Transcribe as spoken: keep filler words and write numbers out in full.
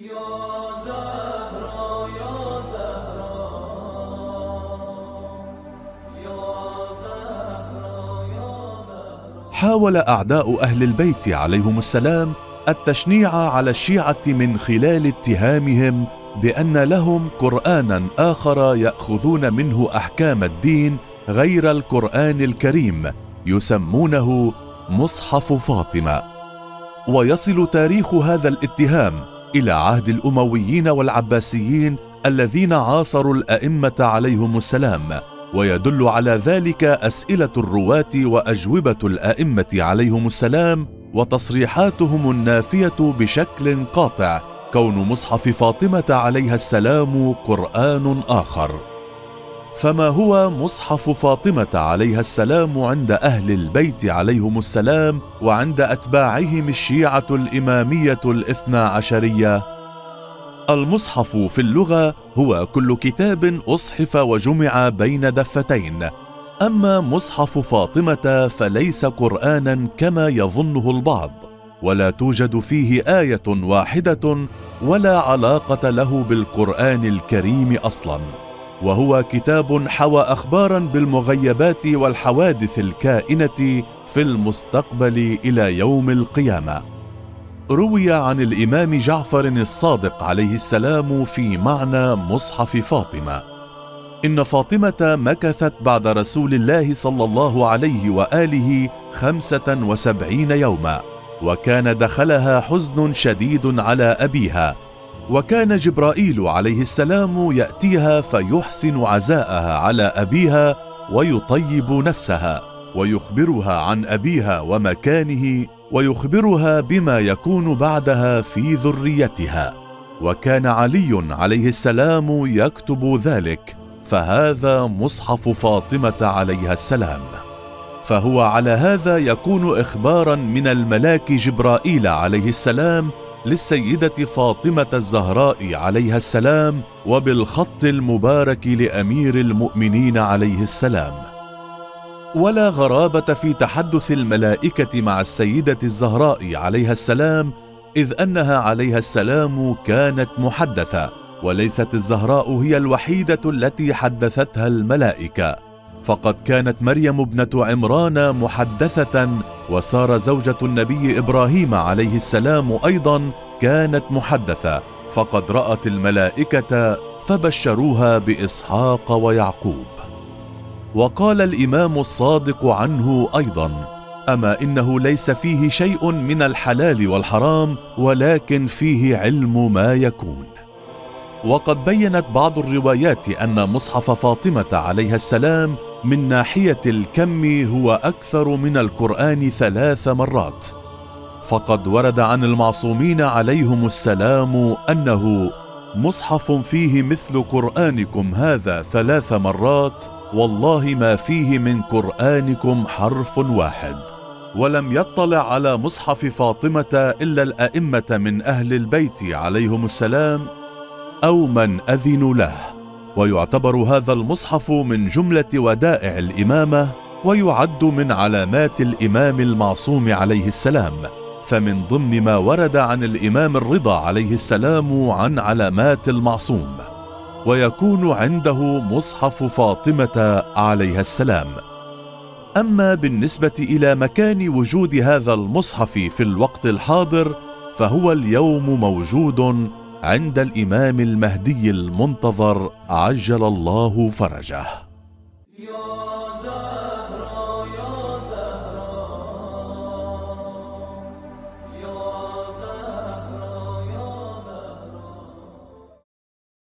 حاول أعداء أهل البيت عليهم السلام التشنيع على الشيعة من خلال اتهامهم بأن لهم قرآنا آخر يأخذون منه أحكام الدين غير القرآن الكريم يسمونه مصحف فاطمة. ويصل تاريخ هذا الاتهام إلى عهد الأمويين والعباسيين الذين عاصروا الأئمة عليهم السلام، ويدل على ذلك أسئلة الرواة وأجوبة الأئمة عليهم السلام وتصريحاتهم النافية بشكل قاطع كون مصحف فاطمة عليها السلام قرآن آخر. فما هو مصحف فاطمة عليها السلام عند أهل البيت عليهم السلام وعند أتباعهم الشيعة الإمامية الاثنى عشرية؟ المصحف في اللغة هو كل كتاب أصحف وجمع بين دفتين، أما مصحف فاطمة فليس قرآنا كما يظنه البعض، ولا توجد فيه آية واحدة ولا علاقة له بالقرآن الكريم أصلا، وهو كتاب حوى أخبارا بالمغيبات والحوادث الكائنة في المستقبل إلى يوم القيامة. روي عن الإمام جعفر الصادق عليه السلام في معنى مصحف فاطمة: إن فاطمة مكثت بعد رسول الله صلى الله عليه وآله خمسة وسبعين يوما، وكان دخلها حزن شديد على أبيها، وكان جبرائيل عليه السلام يأتيها فيحسن عزاءها على أبيها ويطيب نفسها ويخبرها عن أبيها ومكانه، ويخبرها بما يكون بعدها في ذريتها، وكان علي عليه السلام يكتب ذلك، فهذا مصحف فاطمة عليها السلام. فهو على هذا يكون إخبارا من الملاك جبرائيل عليه السلام للسيدة فاطمة الزهراء عليها السلام، وبالخط المبارك لأمير المؤمنين عليه السلام. ولا غرابة في تحدث الملائكة مع السيدة الزهراء عليها السلام، إذ أنها عليها السلام كانت محدثة، وليست الزهراء هي الوحيدة التي حدثتها الملائكة، فقد كانت مريم ابنة عمران محدثة، وسارة زوجة النبي إبراهيم عليه السلام أيضا كانت محدثة، فقد رأت الملائكة فبشروها بإسحاق ويعقوب. وقال الإمام الصادق عنه أيضا: أما إنه ليس فيه شيء من الحلال والحرام، ولكن فيه علم ما يكون. وقد بينت بعض الروايات أن مصحف فاطمة عليها السلام من ناحية الكم هو أكثر من القرآن ثلاث مرات، فقد ورد عن المعصومين عليهم السلام أنه مصحف فيه مثل قرآنكم هذا ثلاث مرات، والله ما فيه من قرآنكم حرف واحد. ولم يطلع على مصحف فاطمة إلا الأئمة من أهل البيت عليهم السلام أو من أذنوا له، ويعتبر هذا المصحف من جملة ودائع الإمامة، ويعد من علامات الإمام المعصوم عليه السلام، فمن ضمن ما ورد عن الإمام الرضا عليه السلام عن علامات المعصوم، ويكون عنده مصحف فاطمة عليها السلام. أما بالنسبة إلى مكان وجود هذا المصحف في الوقت الحاضر، فهو اليوم موجود عند الإمام المهدي المنتظر عجل الله فرجه.